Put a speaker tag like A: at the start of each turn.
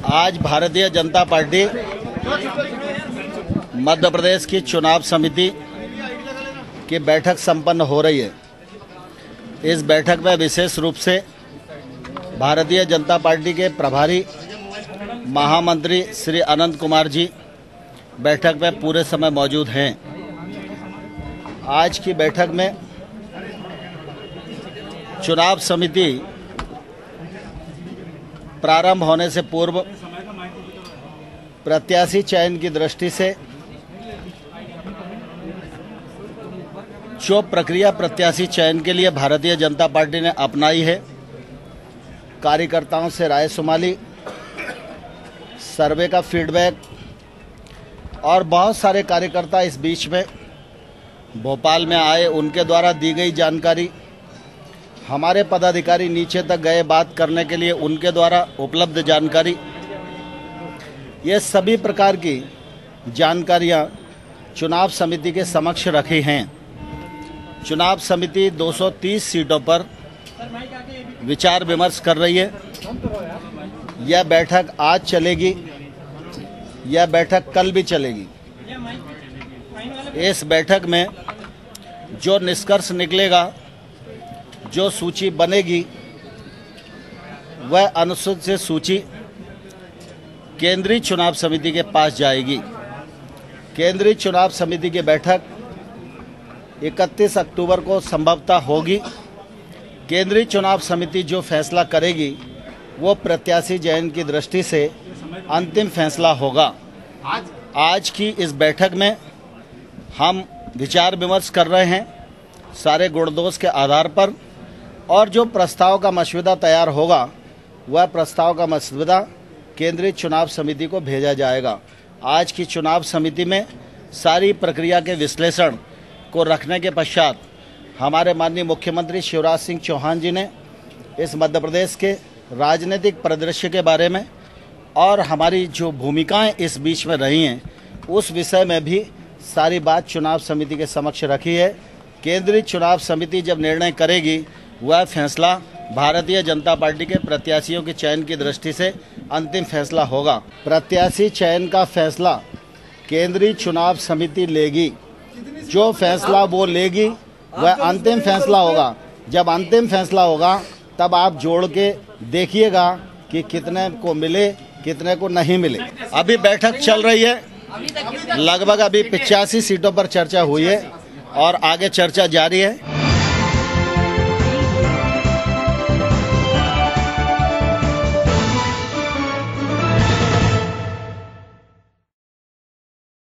A: आज भारतीय जनता पार्टी मध्य प्रदेश की चुनाव समिति की बैठक संपन्न हो रही है। इस बैठक में विशेष रूप से भारतीय जनता पार्टी के प्रभारी महामंत्री श्री अनंत कुमार जी बैठक में पूरे समय मौजूद हैं। आज की बैठक में चुनाव समिति प्रारंभ होने से पूर्व प्रत्याशी चयन की दृष्टि से जो प्रक्रिया प्रत्याशी चयन के लिए भारतीय जनता पार्टी ने अपनाई है, कार्यकर्ताओं से राय शुमाली, सर्वे का फीडबैक और बहुत सारे कार्यकर्ता इस बीच में भोपाल में आए, उनके द्वारा दी गई जानकारी, हमारे पदाधिकारी नीचे तक गए बात करने के लिए, उनके द्वारा उपलब्ध जानकारी, ये सभी प्रकार की जानकारियां चुनाव समिति के समक्ष रखी हैं। चुनाव समिति 230 सीटों पर विचार विमर्श कर रही है। यह बैठक आज चलेगी, यह बैठक कल भी चलेगी। इस बैठक में जो निष्कर्ष निकलेगा, जो सूची बनेगी, वह अनुसूचित सूची केंद्रीय चुनाव समिति के पास जाएगी। केंद्रीय चुनाव समिति की बैठक 31 अक्टूबर को संभवतः होगी। केंद्रीय चुनाव समिति जो फैसला करेगी वो प्रत्याशी चयन की दृष्टि से अंतिम फैसला होगा। आज की इस बैठक में हम विचार विमर्श कर रहे हैं सारे गुण दोष के आधार पर, और जो प्रस्ताव का मसौदा तैयार होगा वह प्रस्ताव का मसौदा केंद्रीय चुनाव समिति को भेजा जाएगा। आज की चुनाव समिति में सारी प्रक्रिया के विश्लेषण को रखने के पश्चात हमारे माननीय मुख्यमंत्री शिवराज सिंह चौहान जी ने इस मध्य प्रदेश के राजनीतिक परिदृश्य के बारे में और हमारी जो भूमिकाएं इस बीच में रही हैं उस विषय में भी सारी बात चुनाव समिति के समक्ष रखी है। केंद्रीय चुनाव समिति जब निर्णय करेगी वह फैसला भारतीय जनता पार्टी के प्रत्याशियों के चयन की दृष्टि से अंतिम फैसला होगा। प्रत्याशी चयन का फैसला केंद्रीय चुनाव समिति लेगी। जो फैसला वो लेगी वह अंतिम फैसला होगा। जब अंतिम फैसला होगा तब आप जोड़ के देखिएगा कि कितने को मिले, कितने को नहीं मिले। अभी बैठक चल रही है, लगभग अभी 85 सीटों पर चर्चा हुई है और आगे चर्चा जारी है।